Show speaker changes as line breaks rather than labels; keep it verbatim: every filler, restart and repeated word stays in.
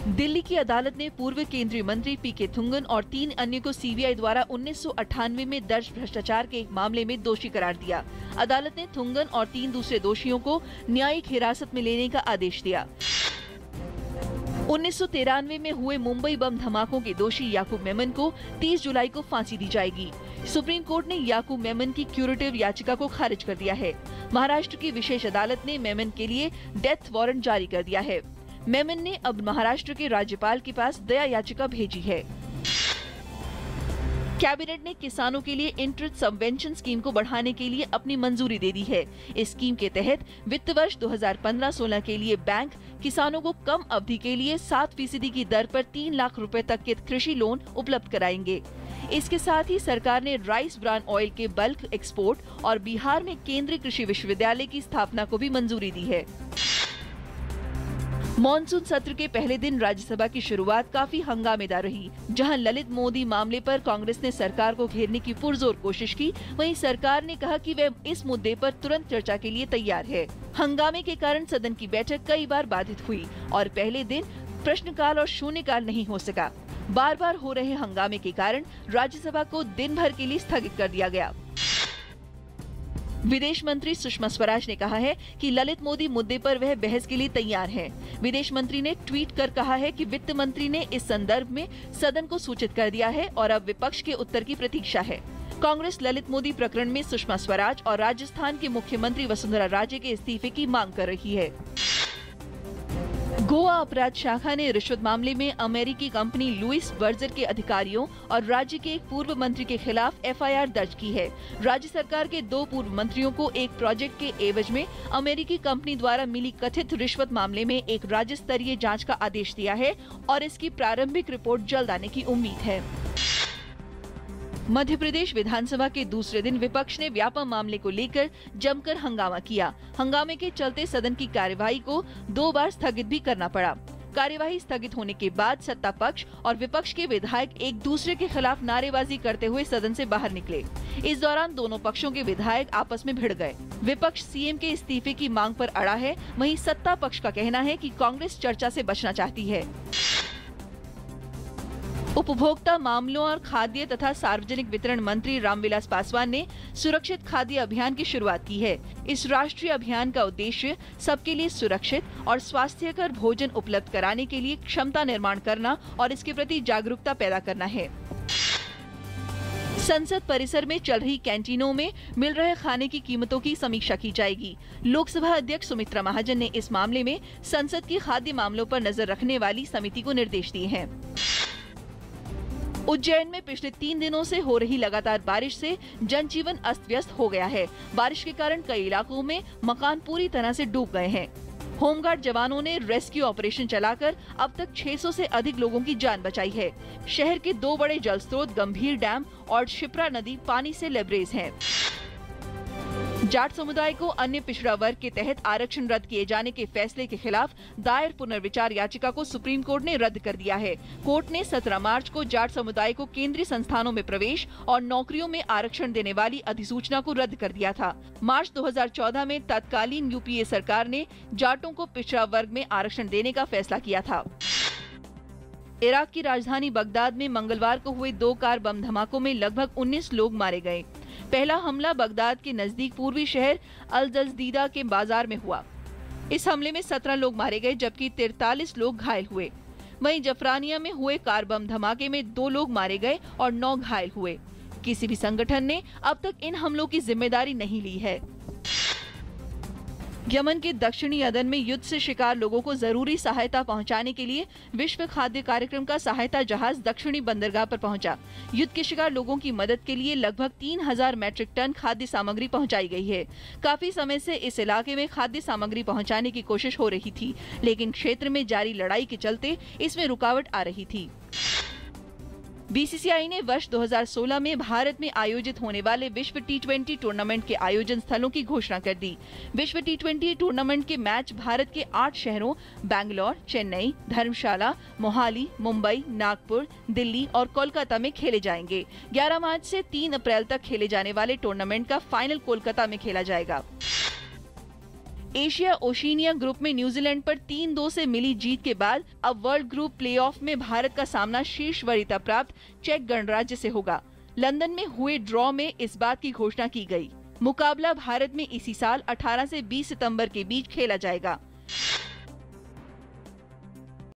दिल्ली की अदालत ने पूर्व केंद्रीय मंत्री पी के थुंगन और तीन अन्य को सी बी आई द्वारा उन्नीस सौ अट्ठानवे में दर्ज भ्रष्टाचार के एक मामले में दोषी करार दिया। अदालत ने थुंगन और तीन दूसरे दोषियों को न्यायिक हिरासत में लेने का आदेश दिया। उन्नीस सौ तिरानवे में हुए मुंबई बम धमाकों के दोषी याकूब मेमन को तीस जुलाई को फांसी दी जाएगी। सुप्रीम कोर्ट ने याकूब मेमन की क्यूरेटिव याचिका को खारिज कर दिया है। महाराष्ट्र की विशेष अदालत ने मेमन के लिए डेथ वारंट जारी कर दिया है। मेमन ने अब महाराष्ट्र के राज्यपाल के पास दया याचिका भेजी है। कैबिनेट ने किसानों के लिए इंटरेस्ट सबवेंशन स्कीम को बढ़ाने के लिए अपनी मंजूरी दे दी है। इस स्कीम के तहत वित्त वर्ष दो हज़ार पंद्रह सोलह के लिए बैंक किसानों को कम अवधि के लिए सात फीसदी की दर पर तीन लाख रुपए तक के कृषि लोन उपलब्ध कराएंगे। इसके साथ ही सरकार ने राइस ब्रान ऑयल के बल्क एक्सपोर्ट और बिहार में केंद्रीय कृषि विश्वविद्यालय की स्थापना को भी मंजूरी दी है। मॉनसून सत्र के पहले दिन राज्यसभा की शुरुआत काफी हंगामेदार रही। जहां ललित मोदी मामले पर कांग्रेस ने सरकार को घेरने की पुरजोर कोशिश की, वहीं सरकार ने कहा कि वह इस मुद्दे पर तुरंत चर्चा के लिए तैयार है। हंगामे के कारण सदन की बैठक कई बार बाधित हुई और पहले दिन प्रश्नकाल और शून्यकाल नहीं हो सका। बार बार हो रहे हंगामे के कारण राज्यसभा को दिन भर के लिए स्थगित कर दिया गया। विदेश मंत्री सुषमा स्वराज ने कहा है कि ललित मोदी मुद्दे पर वह बहस के लिए तैयार हैं। विदेश मंत्री ने ट्वीट कर कहा है कि वित्त मंत्री ने इस संदर्भ में सदन को सूचित कर दिया है और अब विपक्ष के उत्तर की प्रतीक्षा है। कांग्रेस ललित मोदी प्रकरण में सुषमा स्वराज और राजस्थान के मुख्यमंत्री वसुंधरा राजे के इस्तीफे की मांग कर रही है। गोवा अपराध शाखा ने रिश्वत मामले में अमेरिकी कंपनी लुइस वर्जर के अधिकारियों और राज्य के एक पूर्व मंत्री के खिलाफ एफ आई आर दर्ज की है। राज्य सरकार के दो पूर्व मंत्रियों को एक प्रोजेक्ट के एवज में अमेरिकी कंपनी द्वारा मिली कथित रिश्वत मामले में एक राज्य स्तरीय जांच का आदेश दिया है और इसकी प्रारंभिक रिपोर्ट जल्द आने की उम्मीद है। मध्य प्रदेश विधानसभा के दूसरे दिन विपक्ष ने व्यापम मामले को लेकर जमकर हंगामा किया। हंगामे के चलते सदन की कार्यवाही को दो बार स्थगित भी करना पड़ा। कार्यवाही स्थगित होने के बाद सत्ता पक्ष और विपक्ष के विधायक एक दूसरे के खिलाफ नारेबाजी करते हुए सदन से बाहर निकले। इस दौरान दोनों पक्षों के विधायक आपस में भिड़ गए। विपक्ष सी एम के इस्तीफे की मांग पर अड़ा है, वहीं सत्ता पक्ष का कहना है कि कांग्रेस चर्चा से बचना चाहती है। उपभोक्ता मामलों और खाद्य तथा सार्वजनिक वितरण मंत्री रामविलास पासवान ने सुरक्षित खाद्य अभियान की शुरुआत की है। इस राष्ट्रीय अभियान का उद्देश्य सबके लिए सुरक्षित और स्वास्थ्यकर भोजन उपलब्ध कराने के लिए क्षमता निर्माण करना और इसके प्रति जागरूकता पैदा करना है। संसद परिसर में चल रही कैंटीनों में मिल रहे खाने की कीमतों की समीक्षा की जाएगी। लोकसभा अध्यक्ष सुमित्रा महाजन ने इस मामले में संसद की खाद्य मामलों पर नजर रखने वाली समिति को निर्देश दिए हैं। उज्जैन में पिछले तीन दिनों से हो रही लगातार बारिश से जनजीवन अस्त व्यस्त हो गया है। बारिश के कारण कई इलाकों में मकान पूरी तरह से डूब गए हैं। होमगार्ड जवानों ने रेस्क्यू ऑपरेशन चलाकर अब तक छह सौ से अधिक लोगों की जान बचाई है। शहर के दो बड़े जल स्रोत गंभीर डैम और शिप्रा नदी पानी से लबरेज हैं। जाट समुदाय को अन्य पिछड़ा वर्ग के तहत आरक्षण रद्द किए जाने के फैसले के खिलाफ दायर पुनर्विचार याचिका को सुप्रीम कोर्ट ने रद्द कर दिया है। कोर्ट ने सत्रह मार्च को जाट समुदाय को केंद्रीय संस्थानों में प्रवेश और नौकरियों में आरक्षण देने वाली अधिसूचना को रद्द कर दिया था। मार्च दो हज़ार चौदह में तत्कालीन यू पी ए सरकार ने जाटों को पिछड़ा वर्ग में आरक्षण देने का फैसला किया था। इराक की राजधानी बगदाद में मंगलवार को हुए दो कार बम धमाकों में लगभग उन्नीस लोग मारे गए। पहला हमला बगदाद के नजदीक पूर्वी शहर अल जज़दीदा के बाजार में हुआ। इस हमले में सत्रह लोग मारे गए जबकि तैंतालीस लोग घायल हुए। वहीं जफरानिया में हुए कार बम धमाके में दो लोग मारे गए और नौ घायल हुए। किसी भी संगठन ने अब तक इन हमलों की जिम्मेदारी नहीं ली है। यमन के दक्षिणी अदन में युद्ध से शिकार लोगों को जरूरी सहायता पहुंचाने के लिए विश्व खाद्य कार्यक्रम का सहायता जहाज दक्षिणी बंदरगाह पर पहुंचा। युद्ध के शिकार लोगों की मदद के लिए लगभग तीन हज़ार मैट्रिक टन खाद्य सामग्री पहुंचाई गई है। काफी समय से इस इलाके में खाद्य सामग्री पहुंचाने की कोशिश हो रही थी, लेकिन क्षेत्र में जारी लड़ाई के चलते इसमें रुकावट आ रही थी। बी सी सी आई ने वर्ष दो हज़ार सोलह में भारत में आयोजित होने वाले विश्व टी ट्वेंटी टूर्नामेंट के आयोजन स्थलों की घोषणा कर दी। विश्व टी ट्वेंटी टूर्नामेंट के मैच भारत के आठ शहरों बैंगलोर, चेन्नई, धर्मशाला, मोहाली, मुंबई, नागपुर, दिल्ली और कोलकाता में खेले जाएंगे। ग्यारह मार्च से तीन अप्रैल तक खेले जाने वाले टूर्नामेंट का फाइनल कोलकाता में खेला जाएगा। एशिया ओशिनिया ग्रुप में न्यूजीलैंड पर तीन दो से मिली जीत के बाद अब वर्ल्ड ग्रुप प्लेऑफ में भारत का सामना शीर्ष वरीयता प्राप्त चेक गणराज्य से होगा। लंदन में हुए ड्रॉ में इस बात की घोषणा की गई। मुकाबला भारत में इसी साल अठारह से बीस सितंबर के बीच खेला जाएगा।